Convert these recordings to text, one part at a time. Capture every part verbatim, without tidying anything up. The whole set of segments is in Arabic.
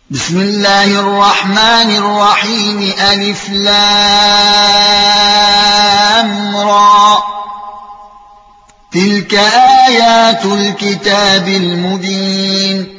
بسم الله الرحمن الرحيم ألف لام را تلك آيات الكتاب المبين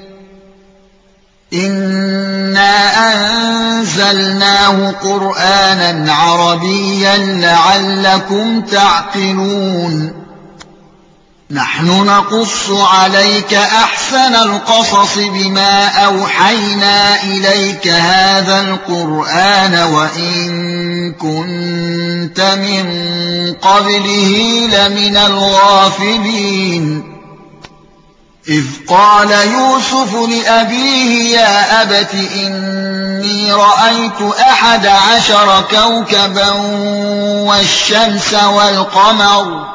إنا أنزلناه قرآنا عربيا لعلكم تعقلون نحن نقص عليك أحسن القصص بما أوحينا إليك هذا القرآن وإن كنت من قبله لمن الغافلين إذ قال يوسف لأبيه يا أبت إني رأيت أحد عشر كوكبا والشمس والقمر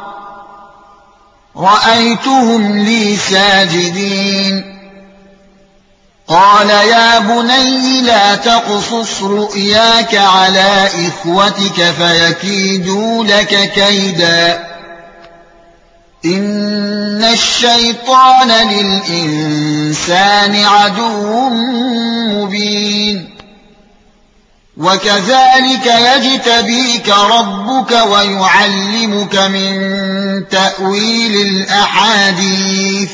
رأيتهم لي ساجدين قال يا بني لا تقصص رؤياك على إخوتك فيكيدوا لك كيدا إن الشيطان للإنسان عدو مبين وكذلك يجتبيك ربك ويعلمك من تأويل الأحاديث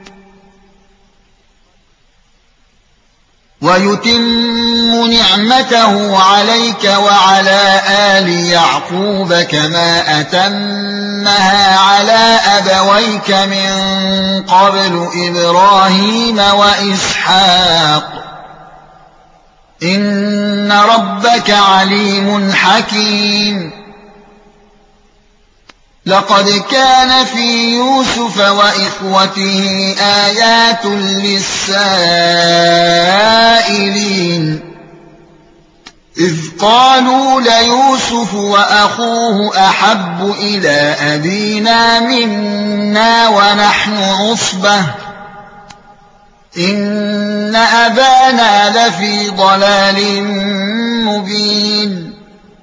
ويتم نعمته عليك وعلى آل يعقوب كما أتمها على أبويك من قبل إبراهيم وإسحاق إن ربك عليم حكيم لقد كان في يوسف وإخوته آيات للسائلين إذ قالوا ليوسف وأخوه أحب إلى أبينا منا ونحن عصبة إن أبانا لفي ضلال مبين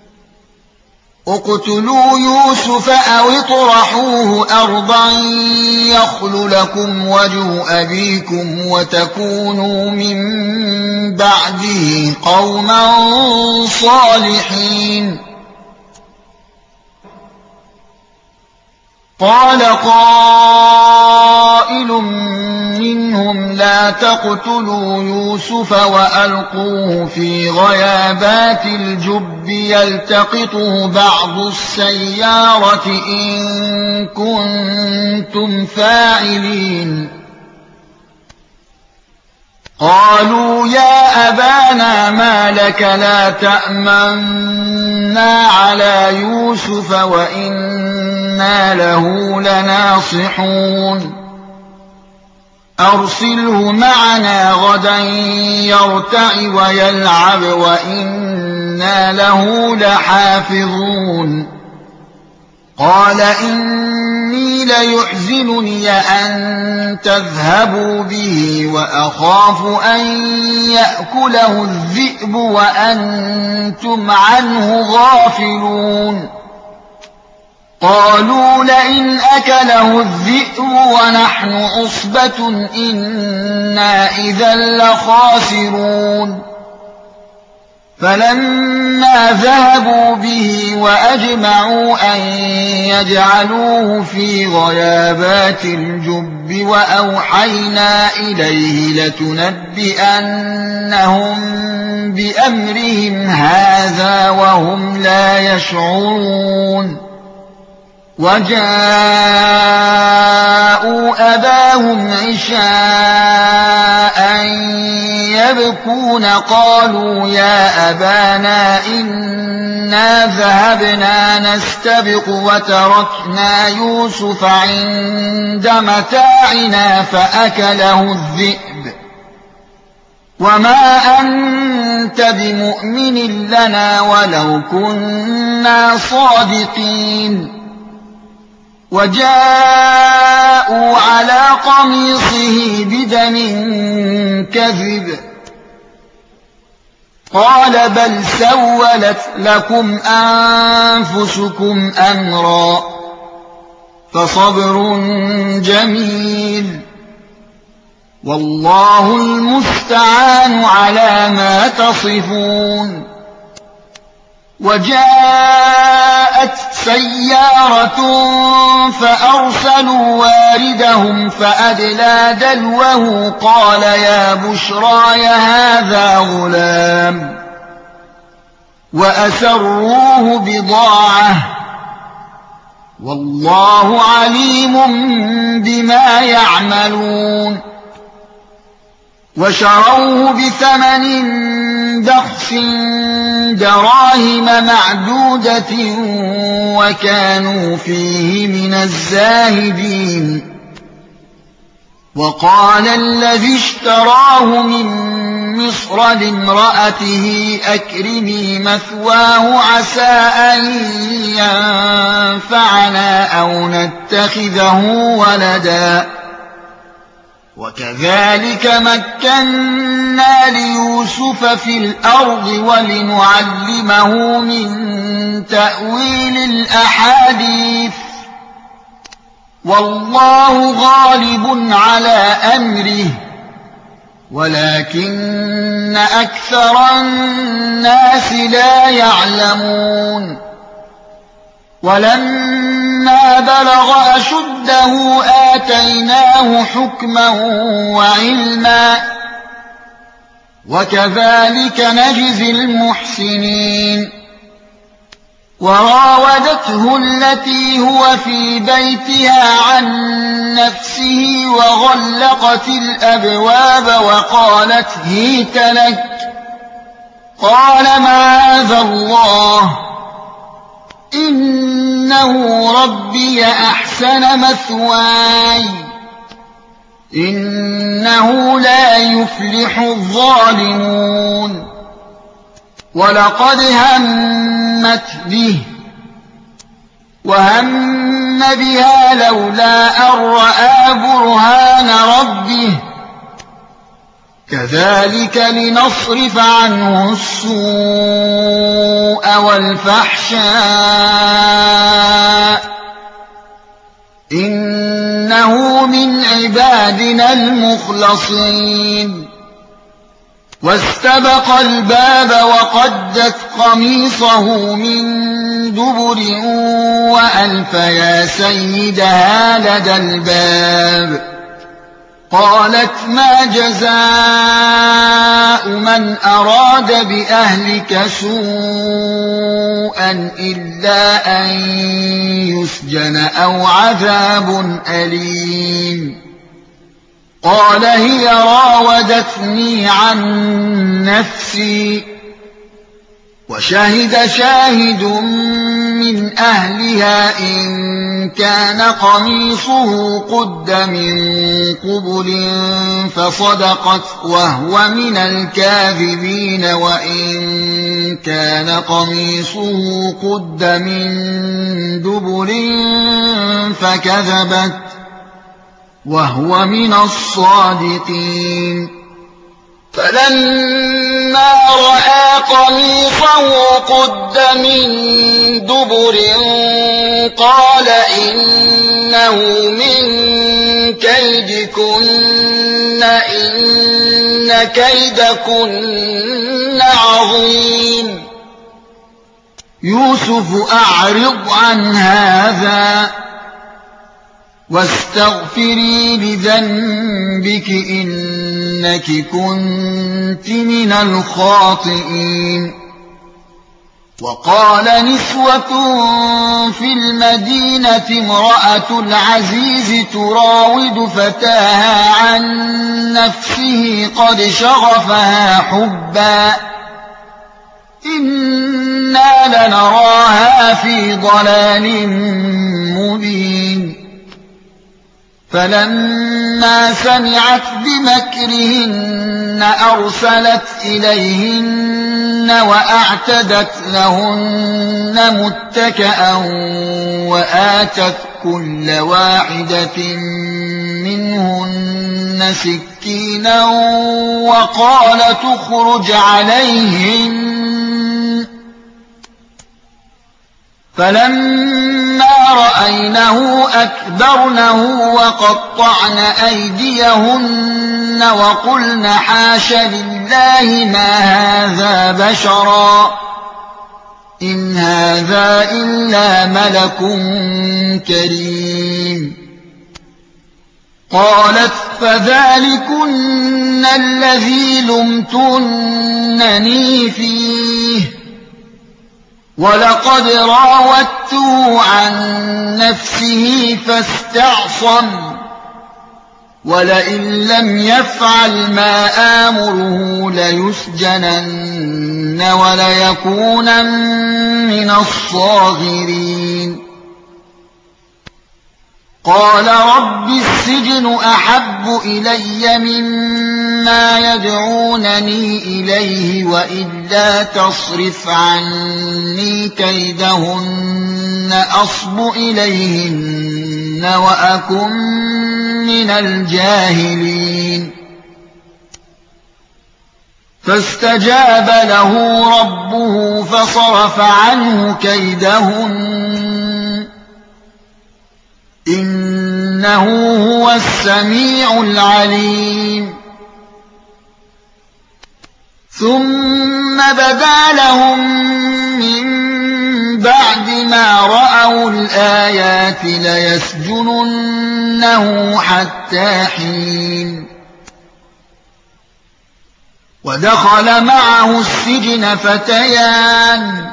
اقتلوا يوسف أو اطرحوه أرضا يخل لكم وجه أبيكم وتكونوا من بعده قوما صالحين قال قائل منهم لا تقتلوا يوسف وألقوه في غيابات الجب يلتقطه بعض السيارة إن كنتم فاعلين قالوا يا أبانا ما لك لا تأمنا على يوسف وإنا له لناصحون أرسله معنا غدا يرتع ويلعب وإنا له لحافظون قال إني ليحزنني أن تذهبوا به وأخاف أن يأكله الذئب وأنتم عنه غافلون قالوا لئن أكله الذئب ونحن عصبة إنا إذا لخاسرون فلما ذهبوا به وأجمعوا أن يجعلوه في غيابات الجب وأوحينا إليه لتنبئنهم بأمرهم هذا وهم لا يشعرون وجاءوا أباهم عشاء يبكون قالوا يا أبانا إنا ذهبنا نستبق وتركنا يوسف عند متاعنا فأكله الذئب وما أنت بمؤمن لنا ولو كنا صادقين وجاءوا على قميصه بدم كذب قال بل سولت لكم أنفسكم أمرا فصبر جميل والله المستعان على ما تصفون وجاءت سيارة فأرسلوا واردهم فأدلى دلوه قال يا بشراي هذا غلام وأسروه بضاعة والله عليم بما يعملون وشروه بثمن بخس دراهم معدودة وكانوا فيه من الزاهدين وقال الذي اشتراه من مصر لامرأته أكرمي مثواه عسى أن ينفعنا أو نتخذه ولدا وكذلك مكنا ليوسف في الأرض ولنعلمه من تأويل الأحاديث والله غالب على أمره ولكن أكثر الناس لا يعلمون ولما بلغ أشده آتيناه حكما وعلما وكذلك نجزي المحسنين وراودته التي هو في بيتها عن نفسه وغلقت الأبواب وقالت هيت لك قال معاذ الله إنه ربي أحسن مثواي إنه لا يفلح الظالمون ولقد همت به وهم بها لولا أن رأى برهان ربه كذلك لنصرف عنه السوء والفحشاء إنه من عبادنا المخلصين واستبق الباب وقدت قميصه من دبر وألف يا سيدها لدى الباب قالت ما جزاء من أراد بأهلك سوءا إلا أن يسجن أو عذاب أليم قال هي راودتني عن نفسي وشهد شاهد من أهلها إن كان قميصه قد من قبل فصدقت وهو من الكاذبين وإن كان قميصه قد من دبر فكذبت وهو من الصادقين فلما رأى قميصه قد من دبر قال إنه من كيدكن إن كيدكن عظيم يوسف أعرض عن هذا واستغفري لذنبك إنك كنت من الخاطئين وقال نسوة في المدينة امرأة العزيز تراود فتاها عن نفسه قد شغفها حبا إنا لنراها في ضلال مبين فلما سمعت بمكرهن أرسلت إليهن وأعتدت لهن متكئا وآتت كل واحدة منهن سكينا وقالت اخرج عليهن فلما رأينه أكبرنه وقطعن أيديهن وقلن حاش لله ما هذا بشرا إن هذا إلا ملك كريم. قالت فذلكن الذي لمتنني فيه ولقد راودته عن نفسه فاستعصم ولئن لم يفعل ما آمره ليسجنن وليكونن من الصاغرين. قال رب السجن أحب إلي مما يدعونني إليه وإلا تصرف عني كيدهن أصب إليهن وأكن من الجاهلين. فاستجاب له ربه فصرف عنه كيدهن إنه هو السميع العليم. ثم بدا لهم من بعد ما رأوا الآيات ليسجننه حتى حين. ودخل معه السجن فتيان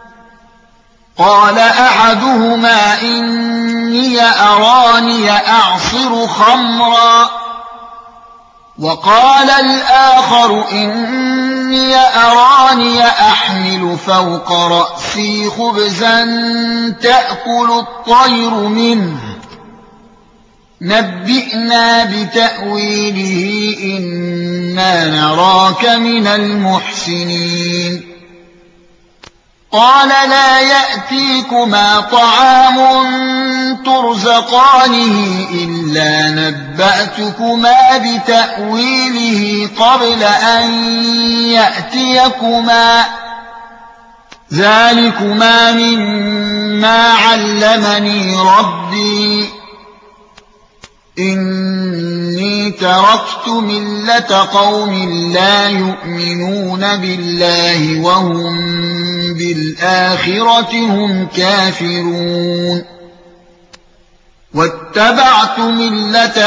قال أحدهما إني أراني أعصر خمرا وقال الآخر إني أراني أحمل فوق رأسي خبزا تأكل الطير منه نبئنا بتأويله إنا نراك من المحسنين. قال لا يأتيكما طعام ترزقانه إلا نبأتكما بتأويله قبل أن يأتيكما ذلكما مما علمني ربي إني تركت ملة قوم لا يؤمنون بالله وهم بالآخرة هم كافرون واتبعت ملة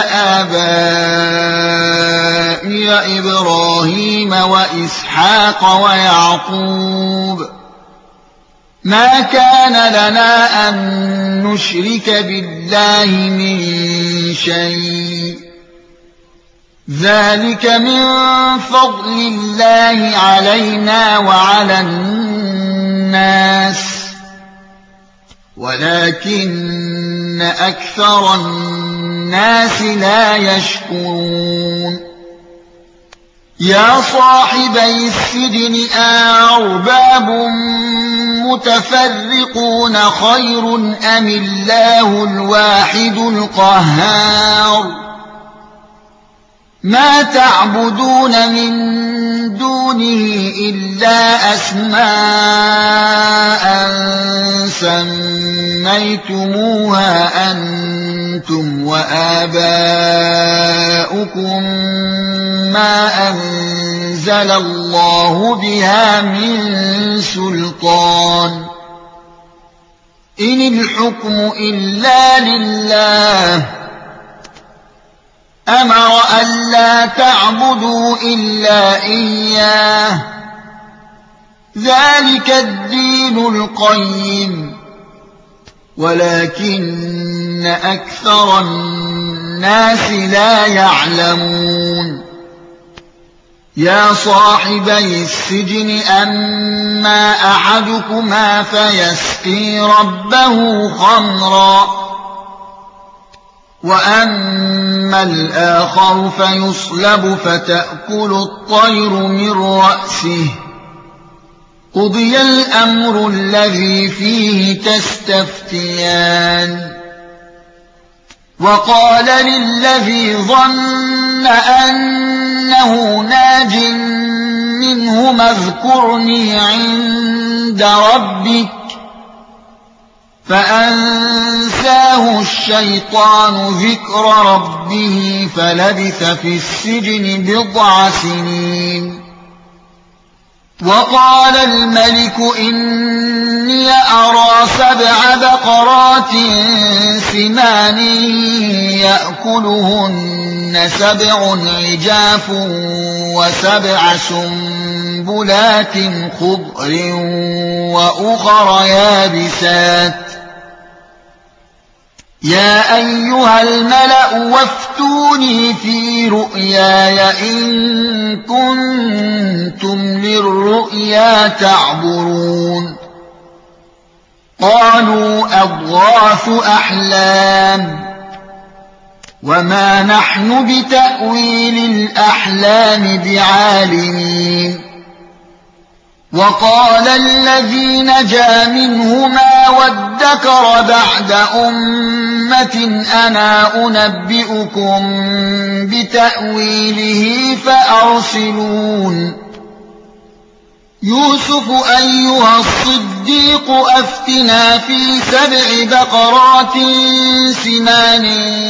آبائي إبراهيم وإسحاق ويعقوب ما كان لنا أن نشرك بالله من شيء ذلك من فضل الله علينا وعلى الناس ولكن أكثر الناس لا يشكرون. يا صاحبي السجن أأرباب متفرقون خير أم الله الواحد القهار ما تعبدون من دونه إلا أسماء سميتموها أنتم وآباؤكم ما أنزل الله بها من سلطان إن الحكم إلا لله أمر ألا تعبدوا إلا إياه ذلك الدين القيم ولكن أكثر الناس لا يعلمون. يا صاحبي السجن أما أحدكما فيسقي ربه خمرا وأما الآخر فيصلب فتأكل الطير من رأسه قضي الأمر الذي فيه تستفتيان. وقال للذي ظن أنه ناج منهما اذكرني عند ربك فأنساه الشيطان ذكر ربه فلبث في السجن بضع سنين. وقال الملك إني أرى سبع بقرات سمان يأكلهن سبع عجاف وسبع سنبلات خضر وأخر يابسات. يا أيها الملأ وافتوني في رؤياي إن كنتم للرؤيا تعبرون. قالوا أضغاث أحلام وما نحن بتأويل الأحلام بعالمين. وقال الذي نجا منهما وادكر بعد أمة أنا أنبئكم بتأويله فأرسلون. يوسف أيها الصديق أفتنا في سبع بقرات سمان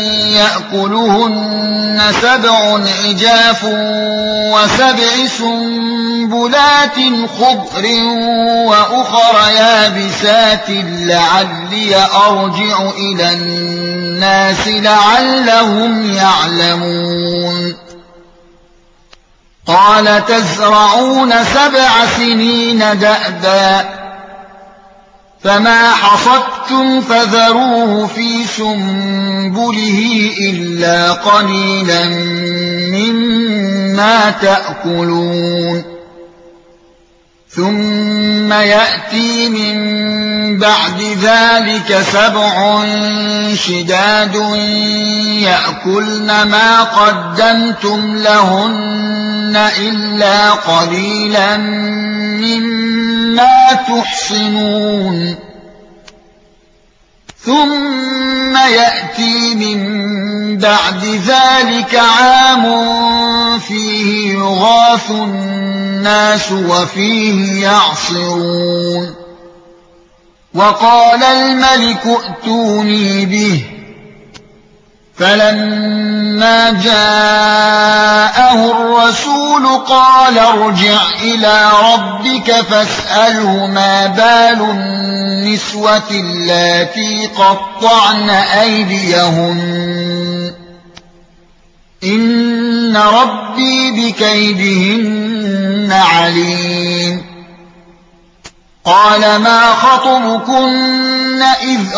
يأكلهن سبع عجاف وسبع سنبلات خضر وأخر يابسات لعلي أرجع إلى الناس لعلهم يعلمون. قال تزرعون سبع سنين دأبا فما حصدتم فذروه في سنبله إلا قليلا مما تأكلون. ثم يأتي من بعد ذلك سبع شداد يأكلن ما قدمتم لهن إلا قليلا مما تحصنون. ثم يأتي من بعد ذلك عام فيه يغاث الناس وفيه يعصرون. وقال الملك ائتوني به فلما جاءه الرسول قال ارجع إلى ربك فاسأله ما بال النسوة اللاتي قطعن أيديهن إن ربي بكيدهن عليم. قال ما خطبكن إذ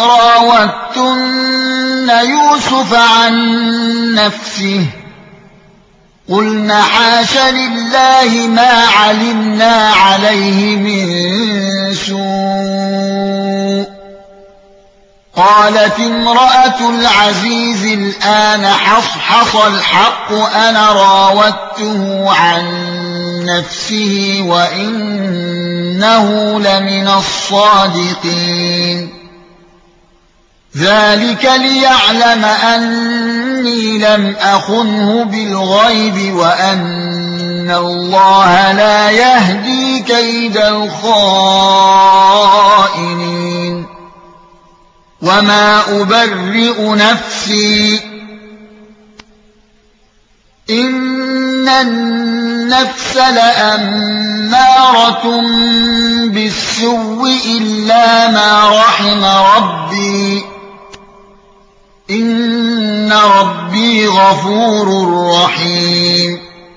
راوتن يوسف عن نفسه قلنا حاش لله ما علمنا عليه من سوء. قالت امرأة العزيز الآن حصحص الحق أنا راودته عن نفسه وإنه لمن الصادقين. ذلك ليعلم أني لم أخنه بالغيب وأن الله لا يهدي كيد الخائنين. وما أبرئ نفسي إن النفس لأمارة بالسوء إلا ما رحم ربي إن ربي غفور رحيم.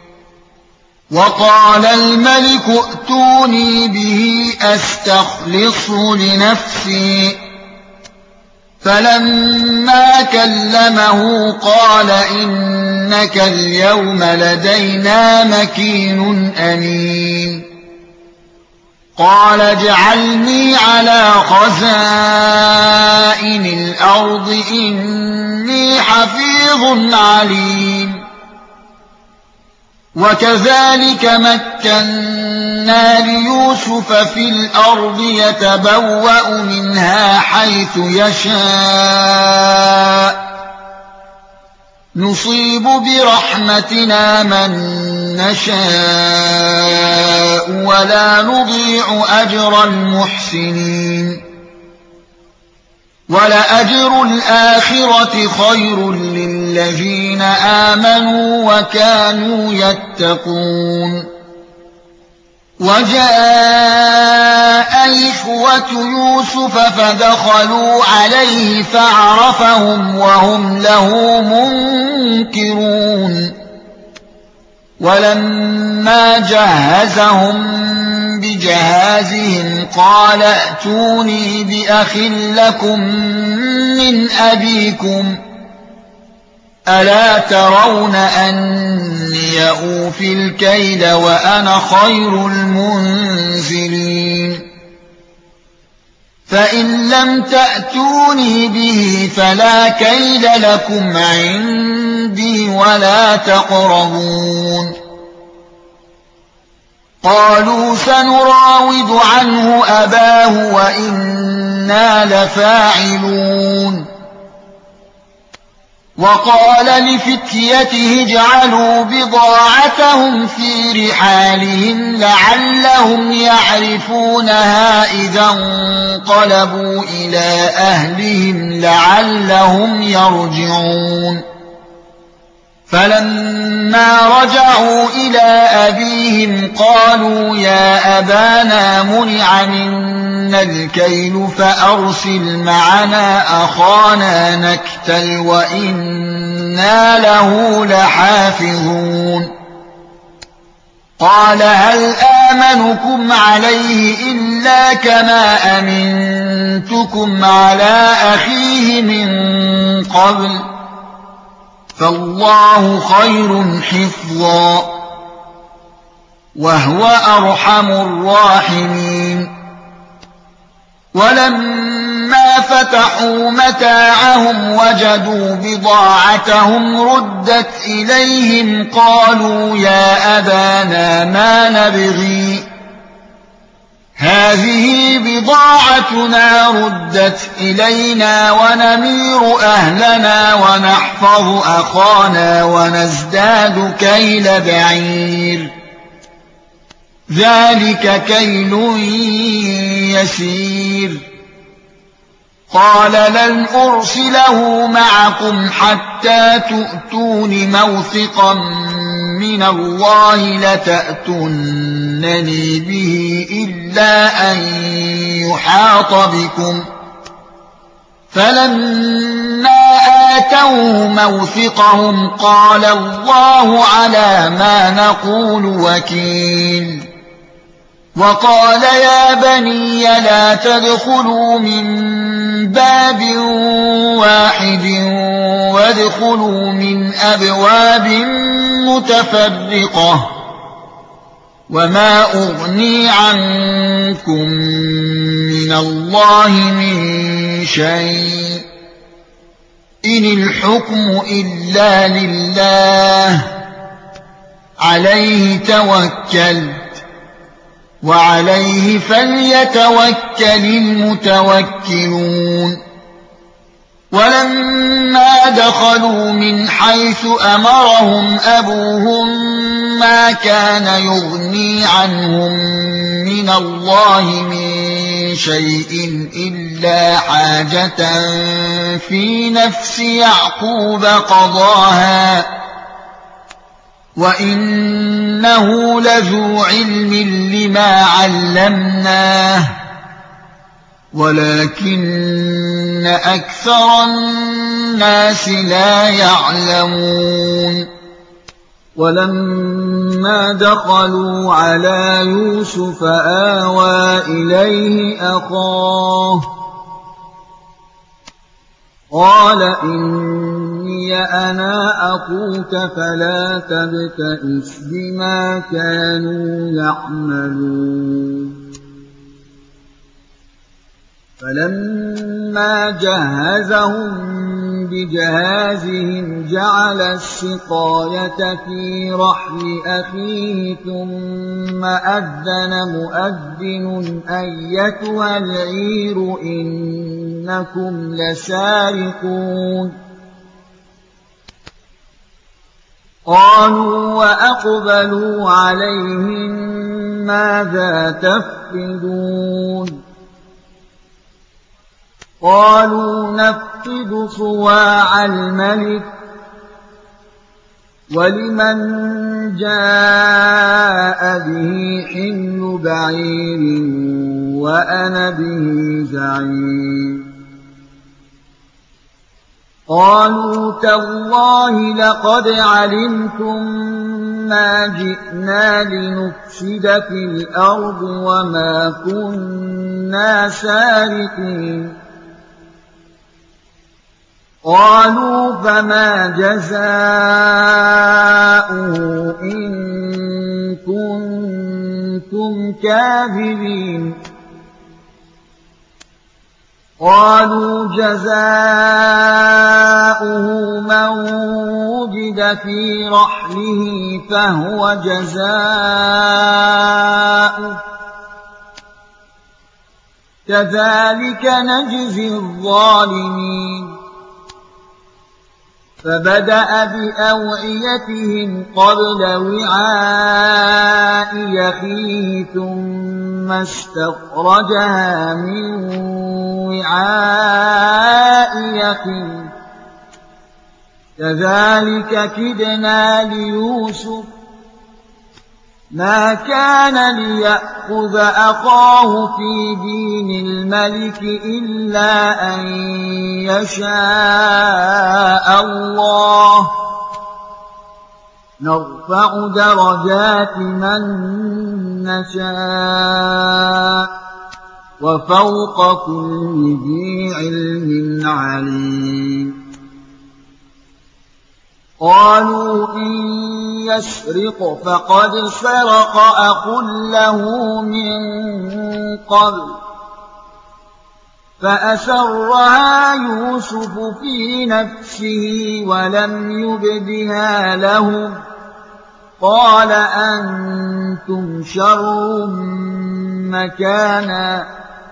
وقال الملك ائتوني به أستخلصه لنفسي فلما كلمه قال إنك اليوم لدينا مكين أمين. قال اجعلني على خزائن الأرض إني حفيظ عليم. وكذلك مكنا ليوسف في الأرض يتبوأ منها حيث يشاء نصيب برحمتنا من نشاء ولا نضيع أجر المحسنين. وَلَأَجْرُ الْآخِرَةِ خَيْرٌ لِّلَّذِينَ آمَنُوا وَكَانُوا يَتَّقُونَ وَجَاءَ إِخْوَةُ يُوسُفَ فَدَخَلُوا عَلَيْهِ فَعَرَفَهُمْ وَهُمْ لَهُ مُنكِرُونَ وَلَمَّا جَهَّزَهُم بِجَهَازِهِمْ قَالَ ائْتُونِي بِأَخٍ لَّكُم مِّنْ أَبِيكُمْ أَلَا تَرَوْنَ أَنِّي أُوفِي الْكَيْلَ وَأَنَا خَيْرُ الْمُنزِلِينَ فَإِن لَّمْ تَأْتُونِي بِهِ فَلَا كَيْلَ لَكُمْ عِندِي وَلَا تَقْرَبُونِ قالوا سنراود عنه أباه وإنا لفاعلون وقال لفتيته اجعلوا بضاعتهم في رحالهم لعلهم يعرفونها إذا انقلبوا إلى أهلهم لعلهم يرجعون فلما رجعوا إلى أبيهم قالوا يا أبانا منع منا الكيل فأرسل معنا أخانا نكتل وإنا له لحافظون قال هل آمنكم عليه إلا كما أمنتكم على أخيه من قبل فالله خير حفظا وهو أرحم الراحمين ولما فتحوا متاعهم وجدوا بضاعتهم ردت إليهم قالوا يا أبانا ما نبغي هذه بضاعتنا ردت إلينا ونمير أهلنا ونحفظ أخانا ونزداد كيل بعير ذلك كيل يسير قال لن أرسله معكم حتى تؤتون موثقا من الله لتأتونني به إلا أن يحاط بكم فلما آتوه موثقهم قال الله على ما نقول وكيل وقال يا بني لا تدخلوا من باب واحد وادخلوا من أبواب متفرقة وما أغني عنكم من الله من شيء إن الحكم إلا لله عليه توكلت وعليه فليتوكل المتوكلون ولما دخلوا من حيث أمرهم أبوهم ما كان يغني عنهم من الله من شيء إلا حاجة في نفس يعقوب قضاها وإنه لذو علم لما علمناه ولكن أكثر الناس لا يعلمون ولما دخلوا على يوسف آوى إليه أخاه قال إني أنا أخوك فلا تبتئس بما كانوا يعملون فلما جهزهم بجهازهم جعل السقاية في رحل أخيه ثم أذن مؤذن أيتها العير إنكم لسارقون قالوا وأقبلوا عليهم ماذا تفقدون قالوا نفقد صواع الملك ولمن جاء به حمل بعير وأنا به زعيم قالوا تالله لقد علمتم ما جئنا لنفسد في الأرض وما كنا سارقين قالوا فما جزاؤه إن كنتم كاذبين قالوا جزاؤه من وجد في رحله فهو جزاؤه كذلك نجزي الظالمين فبدأ بأوعيتهم قبل وعاء أخيه ثم استخرجها من وعاء أخيه كذلك كدنا ليوسف ما كان ليأخذ أخاه في دين الملك إلا أن يشاء الله نرفع درجات من نشاء وفوق كل ذي علم عليم قالوا إن يسرق فقد سرق أخ له من قبل فأسرها يوسف في نفسه ولم يبدها لهم قال أنتم شر مكانا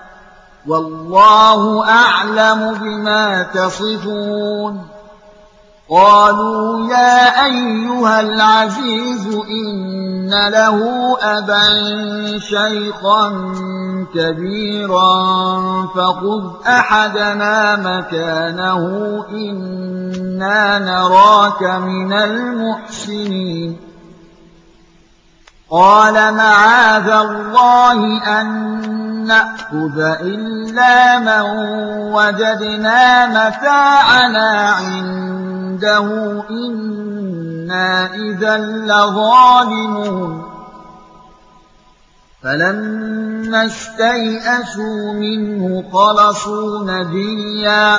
والله أعلم بما تصفون قالوا يا أيها العزيز إن له أبا شيخا كبيرا فخذ أحدنا مكانه إنا نراك من المحسنين قال معاذ الله أن نأخذ إلا من وجدنا متاعنا عنده إنا إذا لظالمون فلما استيئسوا منه خلصوا نجيا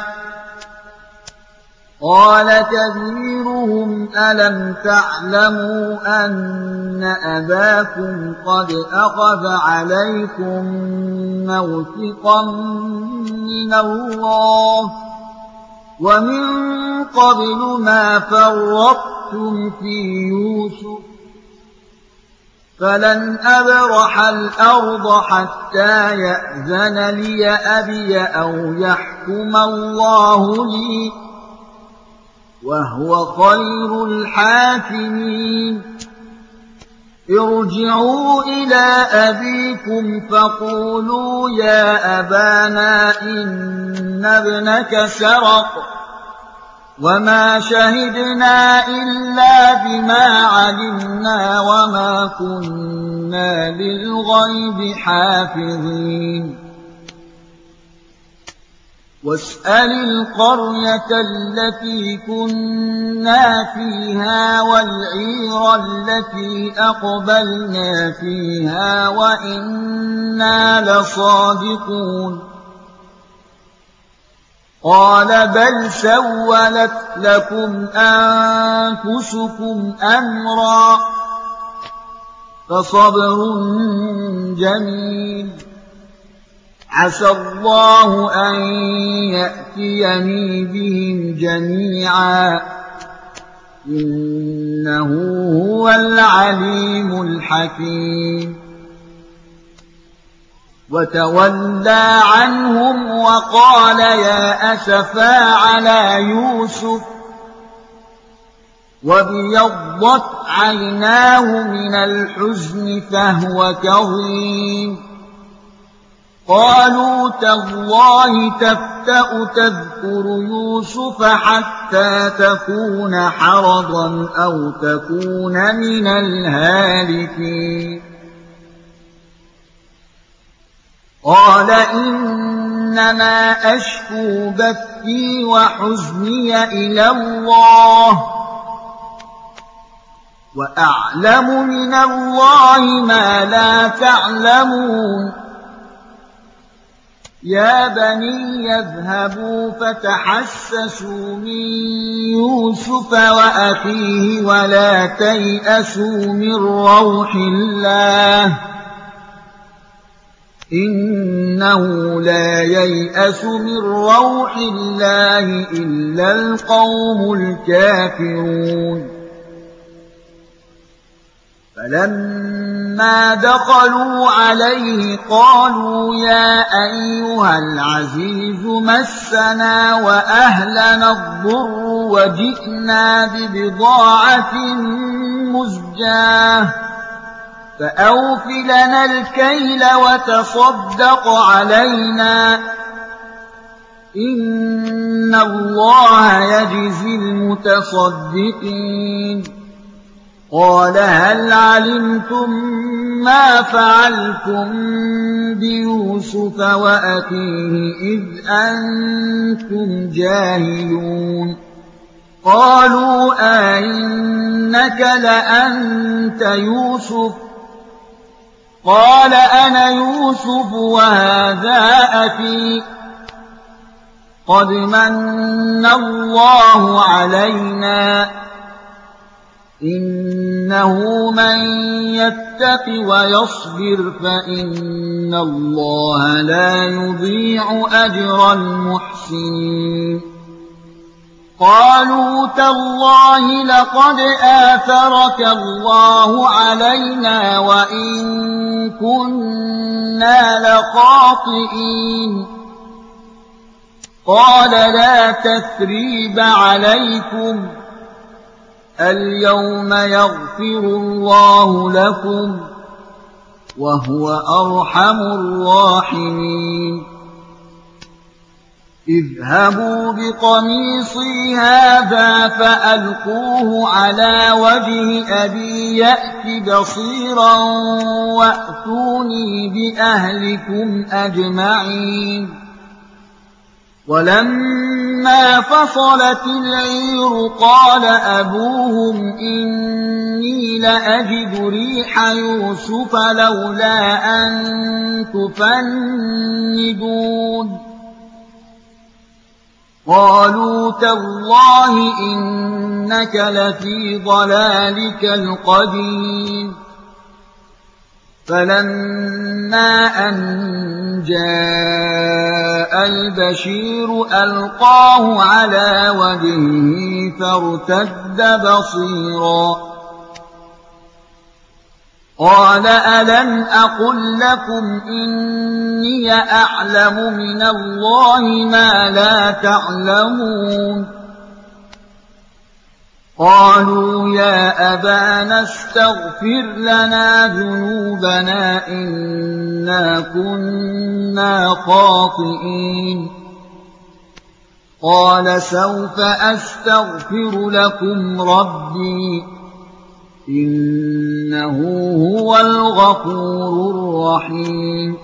قال كبيرهم ألم تعلموا أن أباكم قد أخذ عليكم موثقا من الله ومن قبل ما فرطتم في يوسف فلن أبرح الأرض حتى يأذن لي أبي أو يحكم الله لي وهو خير الحاكمين ارجعوا إلى أبيكم فقولوا يا أبانا إن ابنك سرق وما شهدنا إلا بما علمنا وما كنا للغيب حافظين واسأل القرية التي كنا فيها والعير التي أقبلنا فيها وإنا لصادقون قال بل سولت لكم أنفسكم أمرا فصبر جميل عسى الله أن يأتيني بهم جميعا إنه هو العليم الحكيم وتولى عنهم وقال يا أسفا على يوسف وابيضت عيناه من الحزن فهو كظيم قالوا تالله تفتح تفتأ تذكر يوسف حتى تكون حرضا أو تكون من الهالكين قال إنما أشكو بثي وحزني إلى الله وأعلم من الله ما لا تعلمون يا بني يذهبوا فتحسسوا من يوسف وأخيه ولا تيأسوا من روح الله إنه لا ييأس من روح الله إلا القوم الكافرون فلما دخلوا عليه قالوا يا أيها العزيز مسنا وأهلنا الضر وجئنا ببضاعة مزجاة فأوف لنا الكيل وتصدق علينا إن الله يجزي المتصدقين قال هل علمتم ما فعلتم بيوسف وأخيه إذ أنتم جاهلون قالوا أئنك لأنت يوسف قال أنا يوسف وهذا أخي قد من الله علينا إنه من يتق ويصبر فإن الله لا يضيع أجر المحسنين قالوا تالله لقد آثرك الله علينا وإن كنا لخاطئين قال لا تثريب عليكم اليوم يغفر الله لكم وهو أرحم الراحمين اذهبوا بقميصي هذا فألقوه على وجه أبي يأت بصيرا وأتوني بأهلكم أجمعين ولما فصلت العير قال أبوهم إني لأجد ريح يوسف لولا أن تفندون قالوا تالله إنك لفي ضلالك القديم فلما أن جاء البشير ألقاه على وجهه فارتد بصيرا قال ألم أقل لكم إني أعلم من الله ما لا تعلمون قالوا يا أبانا استغفر لنا ذنوبنا إنا كنا خاطئين قال سوف أستغفر لكم ربي إنه هو الغفور الرحيم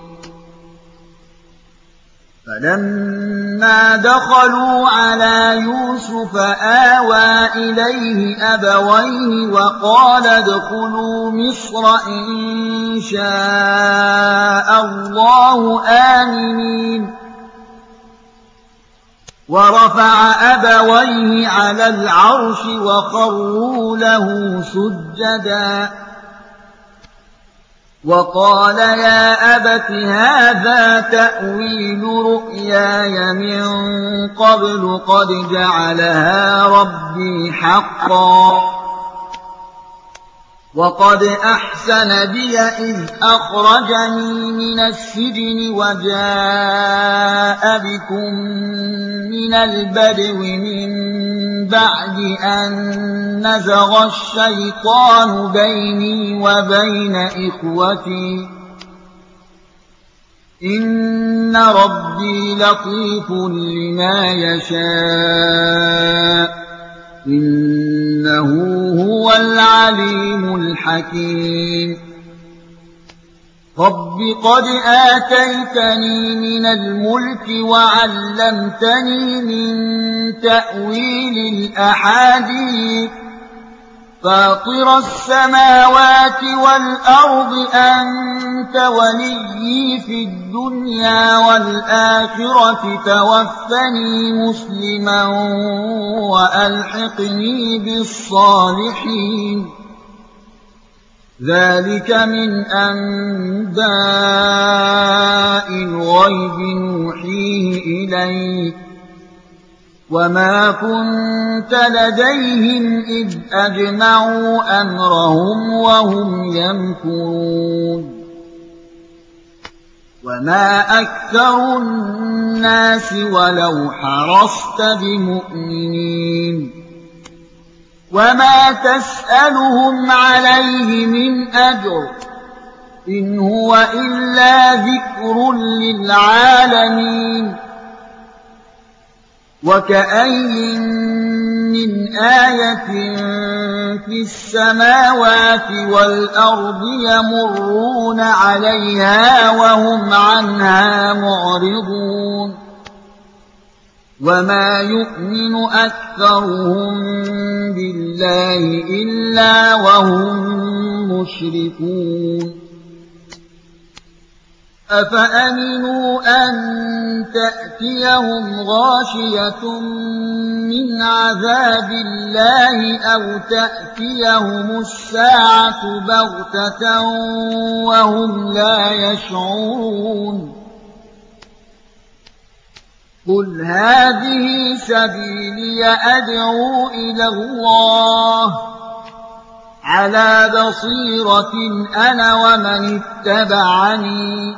فلما دخلوا على يوسف آوى إليه أبويه وقال ادخلوا مصر إن شاء الله آمنين ورفع أبويه على العرش وخروا له سجدا وقال يا أبت هذا تأويل رؤياي من قبل قد جعلها ربي حقا وقد أحسن بي إذ أخرجني من السجن وجاء بكم من البدو من بعد أن نزغ الشيطان بيني وبين إخوتي إن ربي لطيف لما يشاء إنه هو العليم الحكيم رب قد آتيتني من الملك وعلمتني من تأويل الأحاديث فاطر السماوات والأرض أنت وليي في الدنيا والآخرة توفني مسلما وألحقني بالصالحين ذلك من أنباء الغيب نوحيه إليك وما كنت لديهم إذ أجمعوا أمرهم وهم يمكرون وما أكثر الناس ولو حرصت بمؤمنين وما تسألهم عليه من أجر إن هو إلا ذكر للعالمين وكأين من آية في السماوات والأرض يمرون عليها وهم عنها معرضون وما يؤمن أكثرهم بالله إلا وهم مشركون أفأمنوا أن تأتيهم غاشية من عذاب الله أو تأتيهم الساعة بغتة وهم لا يشعرون قل هذه سبيلي أدعو إلى الله على بصيرة أنا ومن اتبعني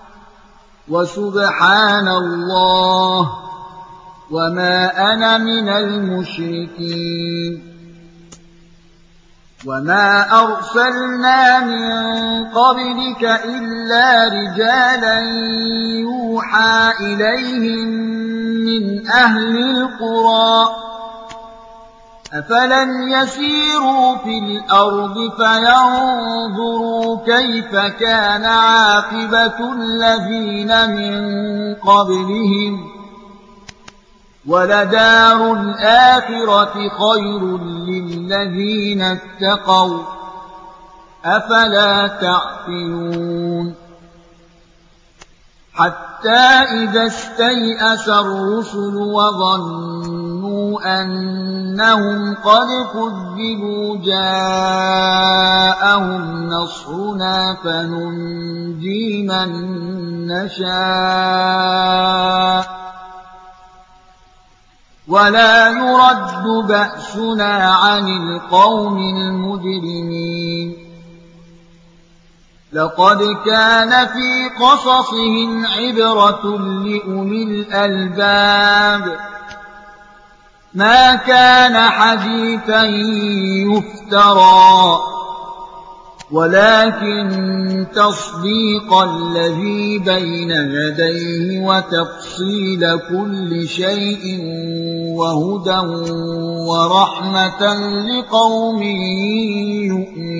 وسبحان الله وما أنا من المشركين وما أرسلنا من قبلك إلا رجالا يوحى إليهم من أهل القرى أفلم يسيروا في الأرض فينظروا كيف كان عاقبة الذين من قبلهم ولدار الآخرة خير للذين اتقوا أفلا تعقلون حتى إذا استيأس الرسل وظنوا أنهم قد كذبوا جاءهم نصرنا فننجي من نشاء ولا يرد بأسنا عن القوم المجرمين لقد كان في قصصهم عبرة لأولي الألباب ما كان حديثا يفترى ولكن تصديق الذي بين يديه وتفصيل كل شيء وهدى ورحمة لقوم يؤمنون